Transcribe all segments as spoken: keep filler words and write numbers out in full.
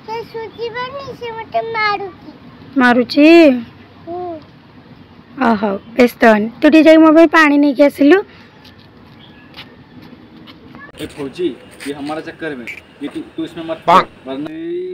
ସେ ସୁଜିବନି ସେ ମତେ ମାରୁଛି ମାରୁଛି ओहो बेस्तन तू टी जाई मो भाई पानी नहीं के आसिलु ए फौजी ये हमारा चक्कर में ये तू तू इसमें मत पड़ वरना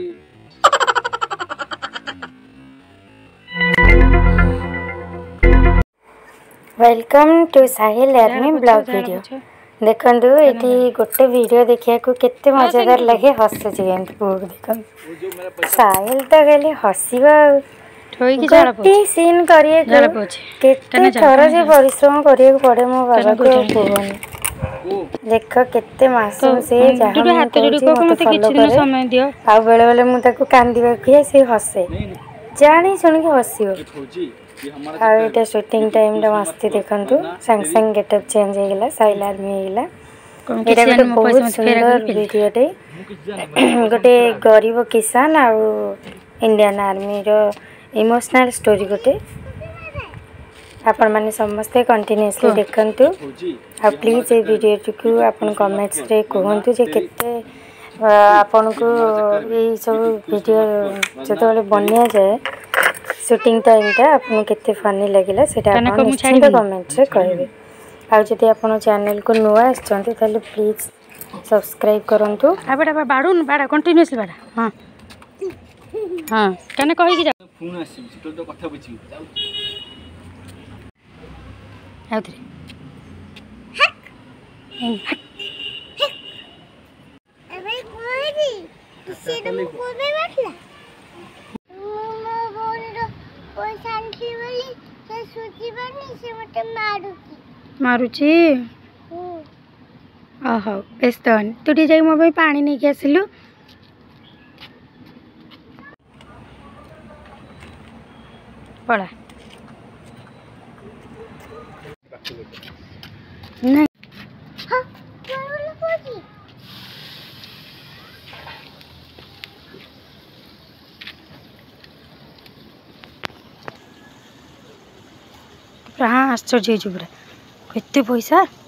welcome to Sahil army vlog video देखंतु एटी गोटे वीडियो देखिया को केते मजेदार लगे हस जेंत बुक देखन साहिल तो गले हसीबा ठोई की झाड़ा पोछ सीन करिए झाड़ा पोछ केते थोर जे परिश्रम करिए पड़े मो बाबा को कोहनी देख केते मासूम से जहां हाथ जोड़ी को मते किछि दिन समय दियो आ बेले बेले मु ताको कांदीबा के से हसे जानी सुन के हसियो आ एटा शूटिंग टाइम रे मस्ती देखंतु संग संग गेटअप चेंज हो गेला साहिल आर्मी हो गेला एटा गोटे बहुत सुंदर वीडियो टे गोटे गरीब किसान आ इंडियन आर्मी रो इमोशनल स्टोरी गोटे आपण माने समस्त कंटिन्यूअसली देखंतु आ प्लीज ए वीडियो को आपण कमेंट्स रे कहंतु जे केते आपण को ए सब वीडियो जतले बनिया जाए शूटिंग टाइम ता आपण केते फनी लागिला सेटा आपण निश्चित कमेंट्स रे कहबे आ जति आपण चैनल को नुवा आछंती ताले प्लीज सब्सक्राइब करंतु आ बेटा बाडून बाडा कंटिन्यूअसली बाडा हां हां कने कहि कि फोन आसी तो तो कथा बुझी जाऊ आउतरे अबे कोई से तो कोबे बैठला मम्मा बोल रो कोई शांति वाली से सूची बनी से मते मारुची मारुची ओहो बेस्तन तू टी जाई मो भाई पानी नहीं के आसिलु पड़ा नहीं हां बोल कोजी हाँ आश्चर्य हो पूरा केते पैसा